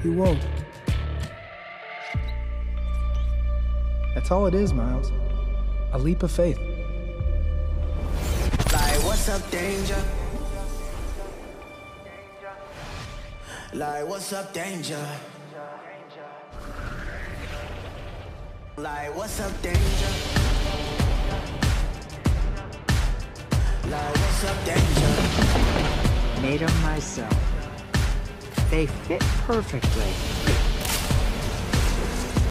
He woke. That's all it is, Miles. A leap of faith. Like, what's up, danger? Like, what's up, danger? Like, what's up, danger? Like, what's up, danger? Made them myself. They fit perfectly.